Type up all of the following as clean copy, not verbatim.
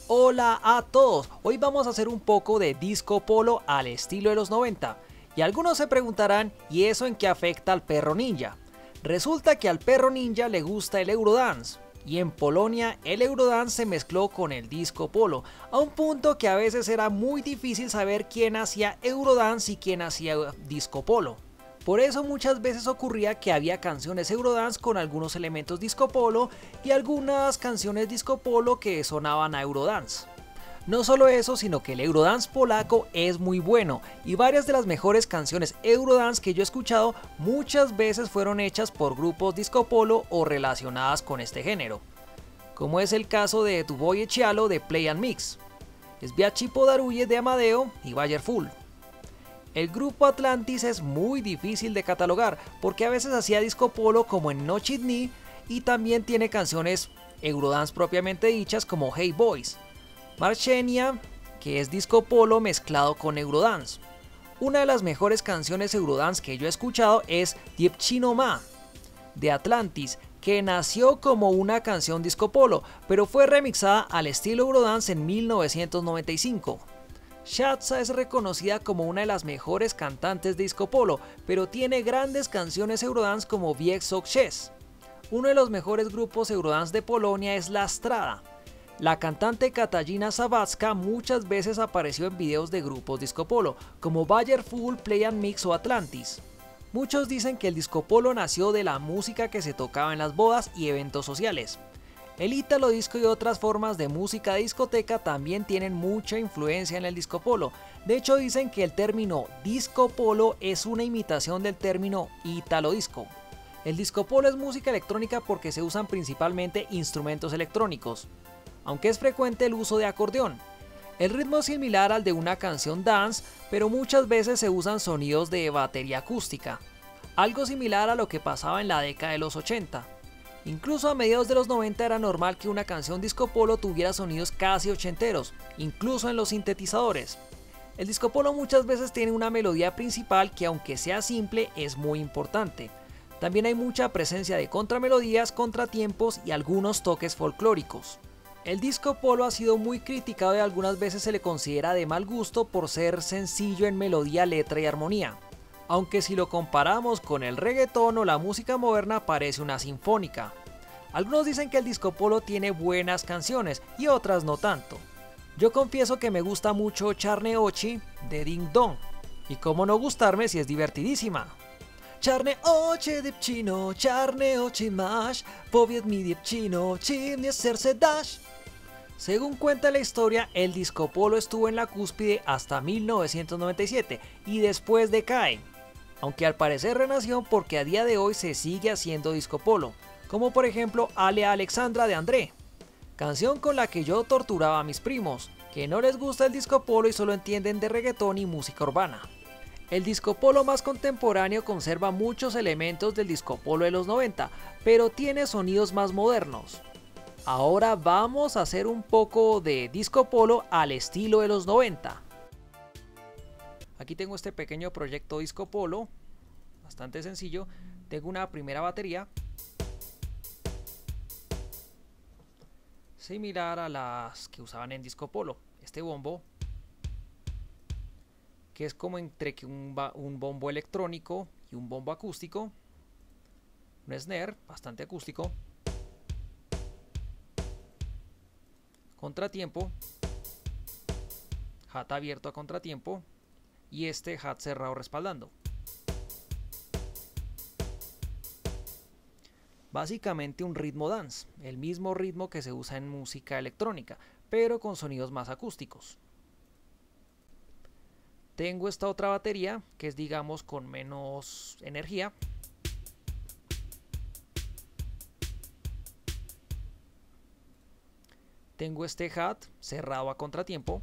Hola a todos, hoy vamos a hacer un poco de disco polo al estilo de los 90 y algunos se preguntarán ¿y eso en qué afecta al perro ninja? Resulta que al perro ninja le gusta el Eurodance y en Polonia el Eurodance se mezcló con el disco polo a un punto que a veces era muy difícil saber quién hacía Eurodance y quién hacía disco polo. Por eso muchas veces ocurría que había canciones Eurodance con algunos elementos disco polo y algunas canciones disco polo que sonaban a Eurodance. No solo eso, sino que el Eurodance polaco es muy bueno y varias de las mejores canciones Eurodance que yo he escuchado muchas veces fueron hechas por grupos disco polo o relacionadas con este género. Como es el caso de Tuboje Cialo de Play and Mix, Sviatchy Podaruje de Amadeo y Bayer Full. El grupo Atlantis es muy difícil de catalogar porque a veces hacía disco polo como en Noche Dni y también tiene canciones Eurodance propiamente dichas como Hey Boys. Marchenia, que es disco polo mezclado con Eurodance. Una de las mejores canciones Eurodance que yo he escuchado es Dievchino Ma de Atlantis, que nació como una canción disco polo, pero fue remixada al estilo Eurodance en 1995. Shatsa es reconocida como una de las mejores cantantes de disco polo, pero tiene grandes canciones Eurodance como Wiek Sukces. Uno de los mejores grupos Eurodance de Polonia es La Strada. La cantante Katarzyna Zawadzka muchas veces apareció en videos de grupos disco polo, como Bayer Full, Play and Mix o Atlantis. Muchos dicen que el disco polo nació de la música que se tocaba en las bodas y eventos sociales. El ítalo disco y otras formas de música de discoteca también tienen mucha influencia en el disco polo. De hecho dicen que el término disco polo es una imitación del término ítalo disco. El disco polo es música electrónica porque se usan principalmente instrumentos electrónicos, aunque es frecuente el uso de acordeón. El ritmo es similar al de una canción dance, pero muchas veces se usan sonidos de batería acústica, algo similar a lo que pasaba en la década de los 80. Incluso a mediados de los 90 era normal que una canción disco polo tuviera sonidos casi ochenteros, incluso en los sintetizadores. El disco polo muchas veces tiene una melodía principal que, aunque sea simple, es muy importante. También hay mucha presencia de contramelodías, contratiempos y algunos toques folclóricos. El disco polo ha sido muy criticado y algunas veces se le considera de mal gusto por ser sencillo en melodía, letra y armonía. Aunque si lo comparamos con el reggaetón o la música moderna parece una sinfónica. Algunos dicen que el disco polo tiene buenas canciones y otras no tanto. Yo confieso que me gusta mucho Czarne Oczy de Ding Dong, y cómo no gustarme si es divertidísima. Czarne oczy dziewczyno, czarne oczy masz, powiedz mi dziewczyno, czy mnie serce dasz. Según cuenta la historia, el disco polo estuvo en la cúspide hasta 1997 y después decae, aunque al parecer renació porque a día de hoy se sigue haciendo disco polo, como por ejemplo Ale Alexandra de André, canción con la que yo torturaba a mis primos, que no les gusta el disco polo y solo entienden de reggaetón y música urbana. El disco polo más contemporáneo conserva muchos elementos del disco polo de los 90, pero tiene sonidos más modernos. Ahora vamos a hacer un poco de disco polo al estilo de los 90. Aquí tengo este pequeño proyecto disco polo, bastante sencillo. Tengo una primera batería, similar a las que usaban en disco polo. Este bombo, que es como entre un bombo electrónico y un bombo acústico. Un snare, bastante acústico. Contratiempo, hat abierto a contratiempo y este hat cerrado respaldando. Básicamente un ritmo dance, el mismo ritmo que se usa en música electrónica, pero con sonidos más acústicos. Tengo esta otra batería que es, digamos, con menos energía. Tengo este hat cerrado a contratiempo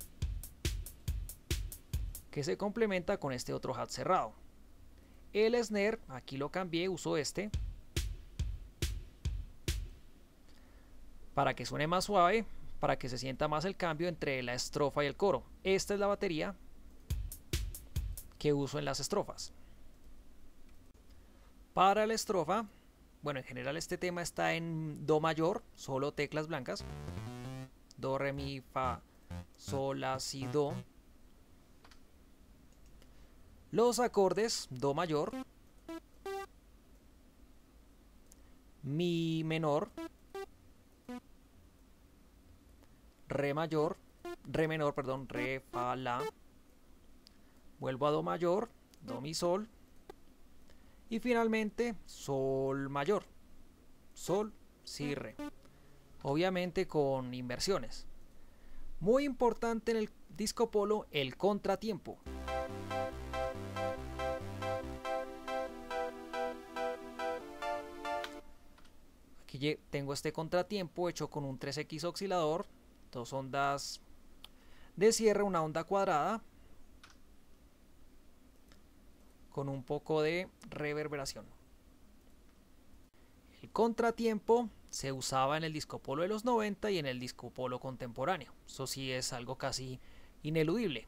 que se complementa con este otro hat cerrado. El snare, aquí lo cambié, uso este para que suene más suave, para que se sienta más el cambio entre la estrofa y el coro. Esta es la batería que uso en las estrofas. Para la estrofa, bueno, en general este tema está en do mayor, solo teclas blancas. do, re, mi, fa, sol, la, si, do. Los acordes do mayor, mi menor, re mayor, re menor, perdón, re, fa, la. Vuelvo a do mayor, do, mi, sol. Y finalmente sol mayor, sol, si, re. Obviamente con inversiones. Muy importante en el disco polo, el contratiempo. Aquí tengo este contratiempo hecho con un 3X oscilador, dos ondas de cierre, una onda cuadrada, con un poco de reverberación. El contratiempo se usaba en el disco polo de los 90 y en el disco polo contemporáneo. Eso sí es algo casi ineludible.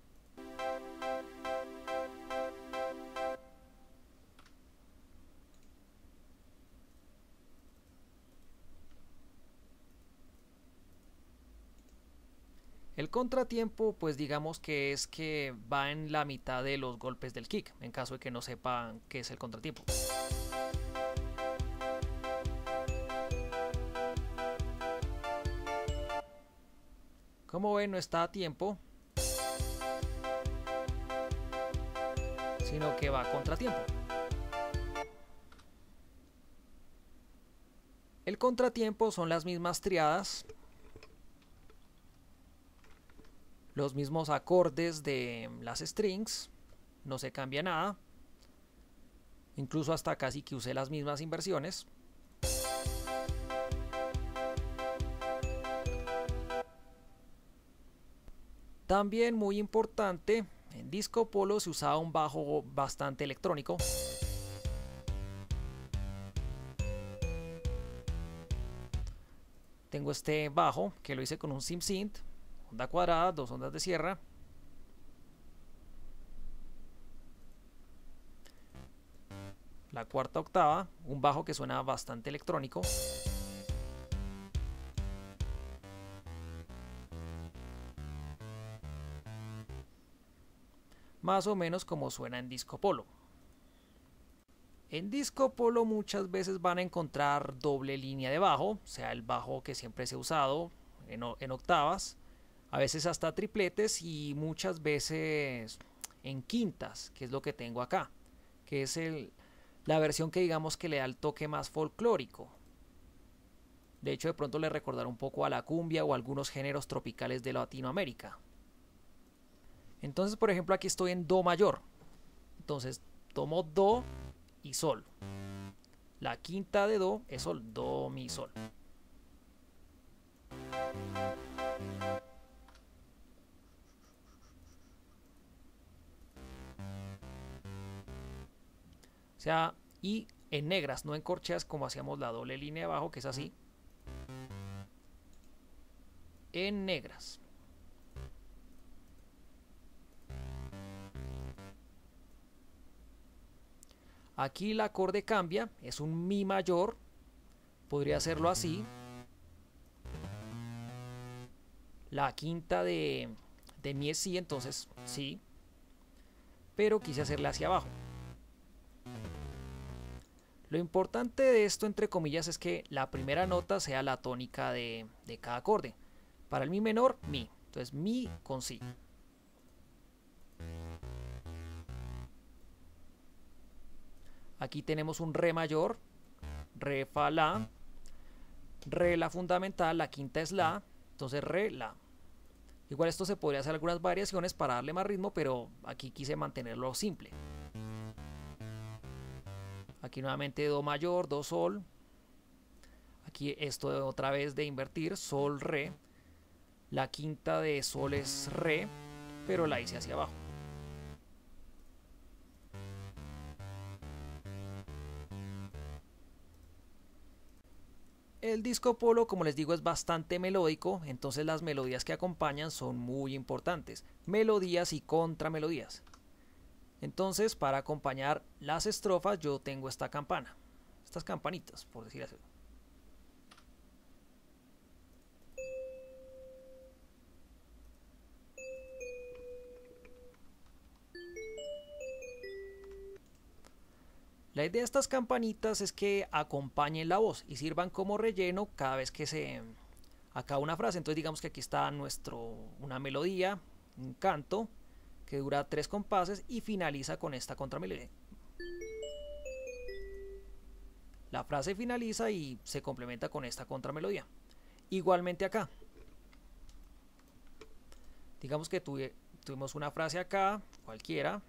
El contratiempo, pues digamos que es que va en la mitad de los golpes del kick, en caso de que no sepan qué es el contratiempo. Como ven, no está a tiempo, sino que va a contratiempo. El contratiempo son las mismas triadas, los mismos acordes de las strings, no se cambia nada, incluso hasta casi que usé las mismas inversiones. También muy importante, en disco polo se usaba un bajo bastante electrónico. Tengo este bajo que lo hice con un SimSynth, onda cuadrada, dos ondas de sierra. La cuarta octava, un bajo que suena bastante electrónico. Más o menos como suena en disco polo. En disco polo muchas veces van a encontrar doble línea de bajo, o sea, el bajo que siempre se ha usado en octavas, a veces hasta tripletes y muchas veces en quintas, que es lo que tengo acá, que es la versión que digamos que le da el toque más folclórico. De hecho, de pronto le recordará un poco a la cumbia o a algunos géneros tropicales de Latinoamérica. Entonces, por ejemplo, aquí estoy en do mayor. Entonces, tomo do y sol. La quinta de do es sol, do, mi, sol. O sea, y en negras, no en corcheas como hacíamos la doble línea de abajo, que es así. En negras. Aquí el acorde cambia, es un mi mayor, podría hacerlo así. La quinta de mi es si, entonces sí, pero quise hacerle hacia abajo. Lo importante de esto, entre comillas, es que la primera nota sea la tónica de cada acorde. Para el mi menor, mi, entonces mi con si. Aquí tenemos un re mayor, re, fa, la, re, la fundamental, la quinta es la, entonces re, la. Igual esto se podría hacer algunas variaciones para darle más ritmo, pero aquí quise mantenerlo simple. Aquí nuevamente do mayor, do sol. Aquí esto otra vez de invertir, sol, re. La quinta de sol es re, pero la hice hacia abajo. El disco polo, como les digo, es bastante melódico, entonces las melodías que acompañan son muy importantes. Melodías y contramelodías. Entonces, para acompañar las estrofas, yo tengo esta campana. Estas campanitas, por decir así. La idea de estas campanitas es que acompañen la voz y sirvan como relleno cada vez que se acaba una frase. Entonces digamos que aquí está una melodía, un canto que dura 3 compases y finaliza con esta contramelodía. La frase finaliza y se complementa con esta contramelodía. Igualmente acá. Digamos que tuvimos una frase acá, cualquiera.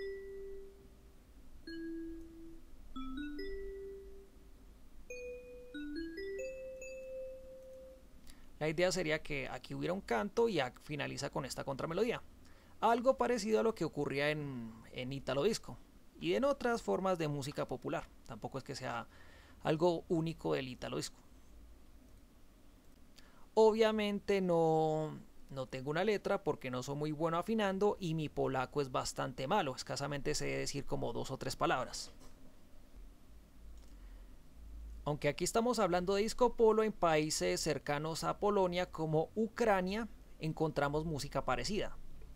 La idea sería que aquí hubiera un canto y finaliza con esta contramelodía. Algo parecido a lo que ocurría en Italo Disco y en otras formas de música popular. Tampoco es que sea algo único del Italo Disco. Obviamente no tengo una letra porque no soy muy bueno afinando y mi polaco es bastante malo. Escasamente sé decir como 2 o 3 palabras. Aunque aquí estamos hablando de disco polo, en países cercanos a Polonia como Ucrania encontramos música parecida.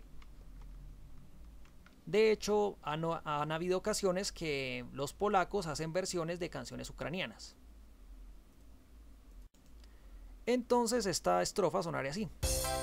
De hecho, han habido ocasiones que los polacos hacen versiones de canciones ucranianas. Entonces esta estrofa sonaría así.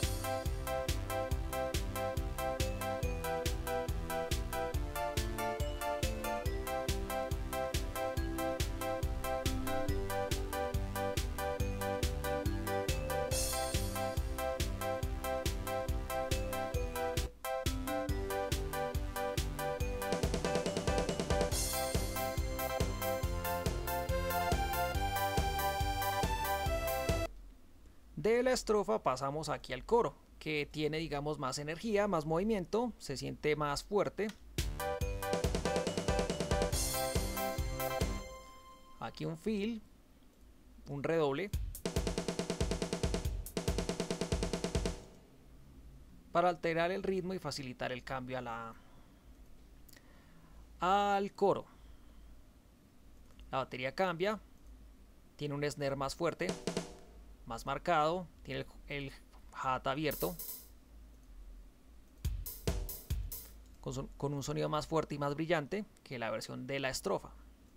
De la estrofa pasamos aquí al coro, que tiene digamos más energía, más movimiento, se siente más fuerte. Aquí un fill, un redoble, para alterar el ritmo y facilitar el cambio al coro. La batería cambia, tiene un snare más fuerte, más marcado, tiene el hat abierto, con un sonido más fuerte y más brillante que la versión de la estrofa.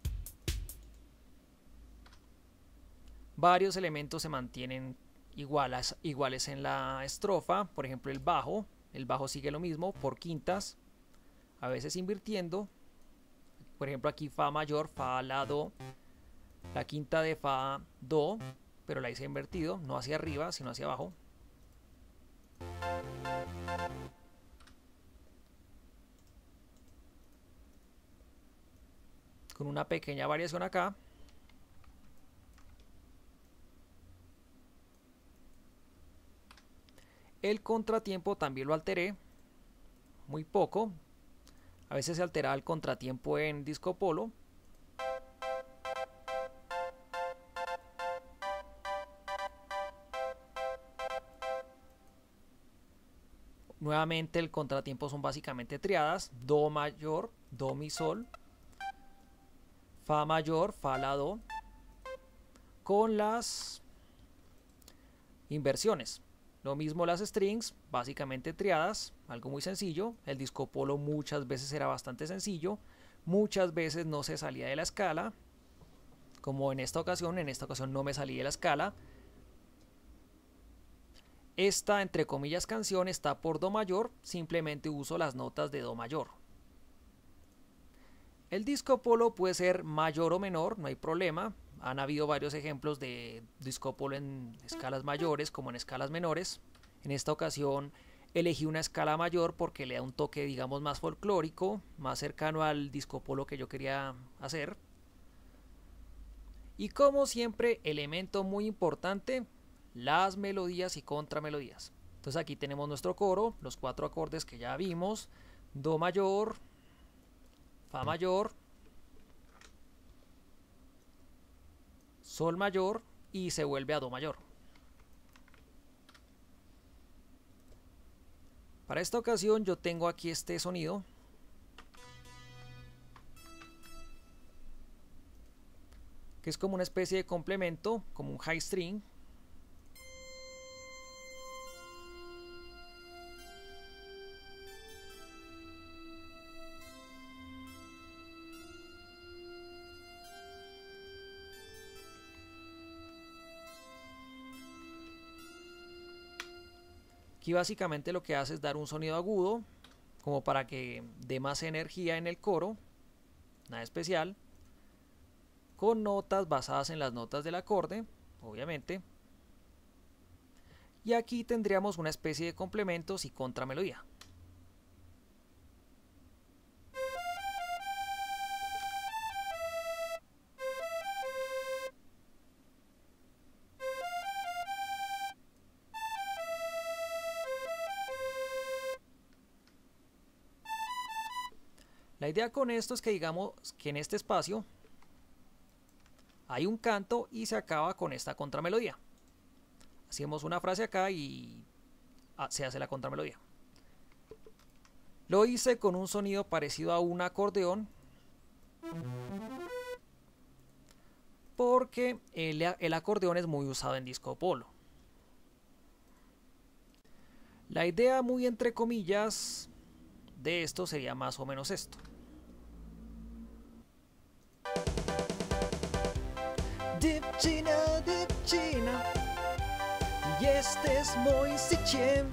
Varios elementos se mantienen iguales en la estrofa, por ejemplo el bajo sigue lo mismo por quintas, a veces invirtiendo, por ejemplo aquí fa mayor, fa, la, do, la quinta de fa, do, pero la hice invertido, no hacia arriba sino hacia abajo. Con una pequeña variación acá. El contratiempo también lo alteré muy poco. A veces se altera el contratiempo en disco polo. Nuevamente el contratiempo son básicamente triadas: do mayor, do mi sol, fa mayor, fa la do, con las inversiones. Lo mismo las strings, básicamente triadas, algo muy sencillo. El disco polo muchas veces era bastante sencillo, muchas veces no se salía de la escala, como en esta ocasión no me salí de la escala. Esta, entre comillas, canción está por do mayor, simplemente uso las notas de do mayor. El disco polo puede ser mayor o menor, no hay problema. Han habido varios ejemplos de disco polo en escalas mayores como en escalas menores. En esta ocasión elegí una escala mayor porque le da un toque, digamos, más folclórico, más cercano al disco polo que yo quería hacer. Y como siempre, elemento muy importante, las melodías y contramelodías. Entonces aquí tenemos nuestro coro, los 4 acordes que ya vimos: do mayor, fa mayor, sol mayor y se vuelve a do mayor. Para esta ocasión yo tengo aquí este sonido, que es como una especie de complemento, como un high string. Aquí básicamente lo que hace es dar un sonido agudo, como para que dé más energía en el coro, nada especial, con notas basadas en las notas del acorde, obviamente. Y aquí tendríamos una especie de complementos y contramelodía. La idea con esto es que digamos que en este espacio hay un canto y se acaba con esta contramelodía. Hacemos una frase acá y se hace la contramelodía. Lo hice con un sonido parecido a un acordeón, porque el acordeón es muy usado en disco polo. La idea, muy entre comillas, de esto sería más o menos esto. Dziewczyna, dziewczyna, jesteś moim życiem.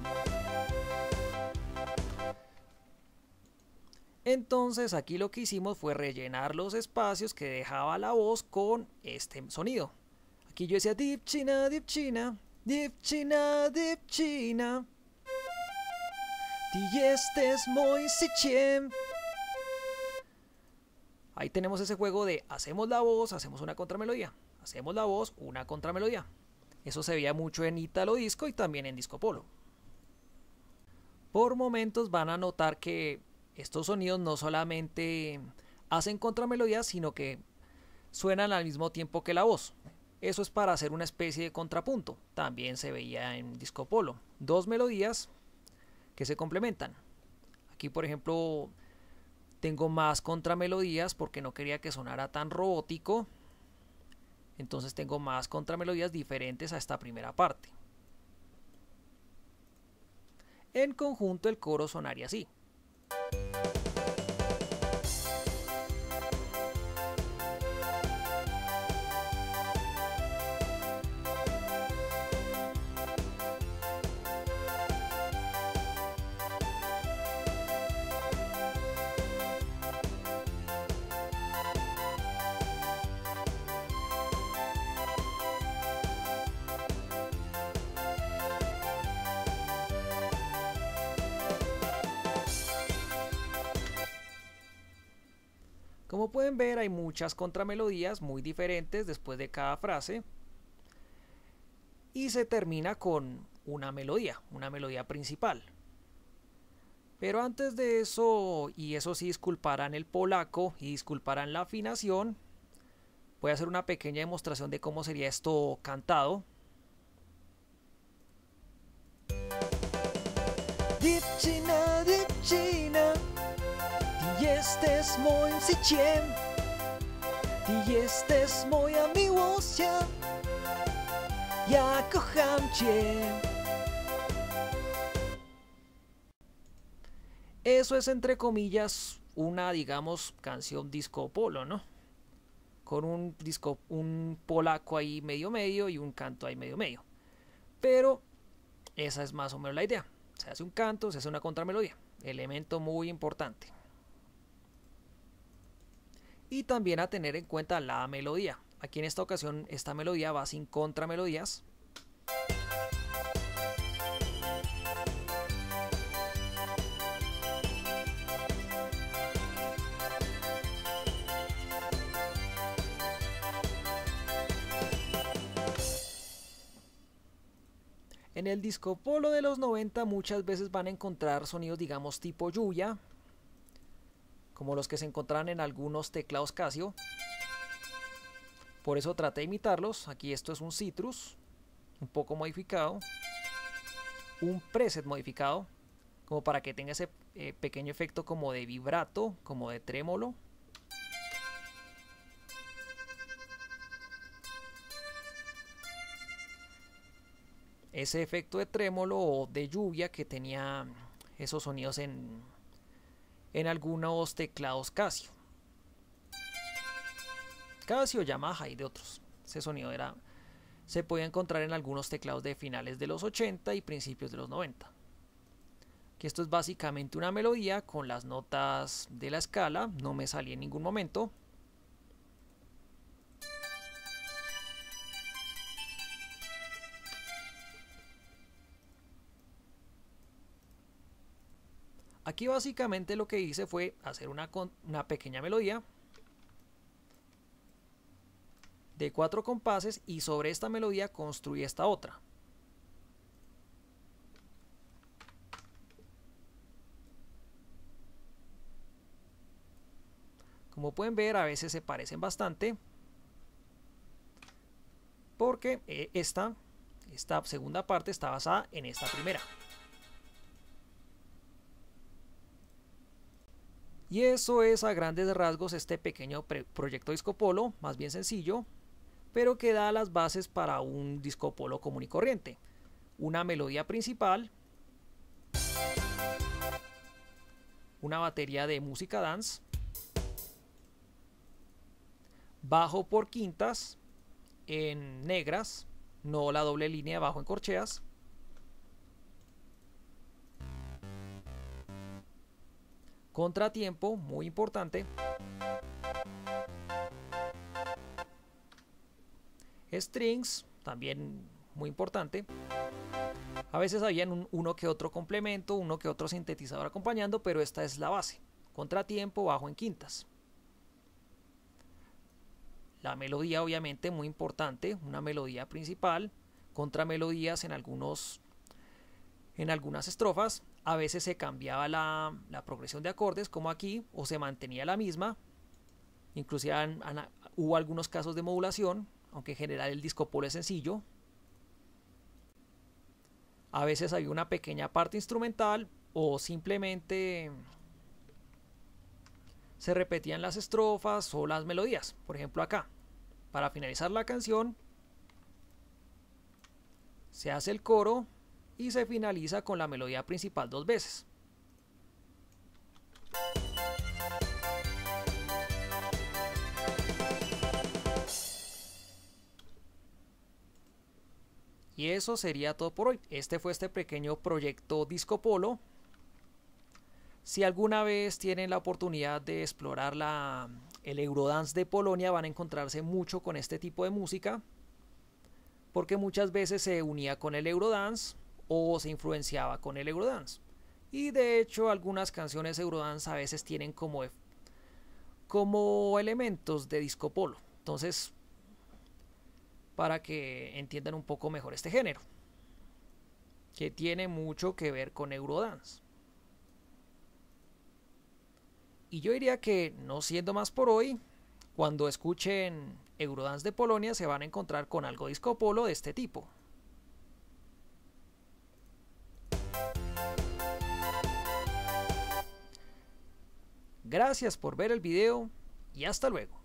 Entonces aquí lo que hicimos fue rellenar los espacios que dejaba la voz con este sonido. Aquí yo decía dziewczyna, dziewczyna, dziewczyna, dziewczyna, ty jesteś moim życiem. Ahí tenemos ese juego de hacemos la voz, hacemos una contramelodía. Hacemos la voz, una contramelodía. Eso se veía mucho en Italo Disco y también en Disco Polo. Por momentos van a notar que estos sonidos no solamente hacen contramelodías, sino que suenan al mismo tiempo que la voz. Eso es para hacer una especie de contrapunto. También se veía en Disco Polo. Dos melodías que se complementan. Aquí, por ejemplo, tengo más contramelodías porque no quería que sonara tan robótico. Entonces tengo más contramelodías diferentes a esta primera parte. En conjunto el coro sonaría así. Como pueden ver, hay muchas contramelodías muy diferentes después de cada frase. Y se termina con una melodía principal. Pero antes de eso, y eso sí, disculparán el polaco y disculparán la afinación, voy a hacer una pequeña demostración de cómo sería esto cantado. Dziewczyna, dziewczyna, ty jesteś moim życiem, ty jesteś moja miłość, ja kocham cię. Eso es entre comillas una, digamos, canción disco polo, ¿no? Con un polaco ahí medio medio y un canto ahí medio medio. Pero esa es más o menos la idea. Se hace un canto, se hace una contramelodía. Elemento muy importante. Y también a tener en cuenta la melodía. Aquí en esta ocasión esta melodía va sin contramelodías. En el disco polo de los 90 muchas veces van a encontrar sonidos, digamos, tipo lluvia, como los que se encontraban en algunos teclados Casio. Por eso traté de imitarlos. Aquí esto es un Citrus, un poco modificado, un preset modificado, como para que tenga ese pequeño efecto como de vibrato, como de trémolo. Ese efecto de trémolo o de lluvia que tenía esos sonidos en algunos teclados Casio, Yamaha y de otros. Ese sonido se podía encontrar en algunos teclados de finales de los 80 y principios de los 90. que esto es básicamente una melodía con las notas de la escala, no me salí en ningún momento. Aquí básicamente lo que hice fue hacer una pequeña melodía de 4 compases y sobre esta melodía construí esta otra. Como pueden ver, a veces se parecen bastante porque esta segunda parte está basada en esta primera. Y eso es a grandes rasgos este pequeño proyecto Disco Polo, más bien sencillo, pero que da las bases para un Disco Polo común y corriente. Una melodía principal, una batería de música dance, bajo por quintas en negras, no la doble línea de bajo en corcheas, contratiempo, muy importante, strings, también muy importante. A veces habían uno que otro complemento, uno que otro sintetizador acompañando, pero esta es la base. Contratiempo, bajo en quintas. La melodía obviamente muy importante, una melodía principal, contramelodías en algunas estrofas. A veces se cambiaba la progresión de acordes, como aquí, o se mantenía la misma. Inclusive hubo algunos casos de modulación, aunque en general el Disco Polo es sencillo. A veces había una pequeña parte instrumental o simplemente se repetían las estrofas o las melodías. Por ejemplo acá, para finalizar la canción, se hace el coro y se finaliza con la melodía principal 2 veces. Y eso sería todo por hoy. Este fue este pequeño proyecto Disco Polo. Si alguna vez tienen la oportunidad de explorar el Eurodance de Polonia, van a encontrarse mucho con este tipo de música, porque muchas veces se unía con el Eurodance o se influenciaba con el Eurodance. Y de hecho algunas canciones Eurodance a veces tienen como elementos de Disco Polo. Entonces, para que entiendan un poco mejor este género, que tiene mucho que ver con Eurodance. Y yo diría que, no siendo más por hoy, cuando escuchen Eurodance de Polonia se van a encontrar con algo Disco Polo de este tipo. Gracias por ver el video y hasta luego.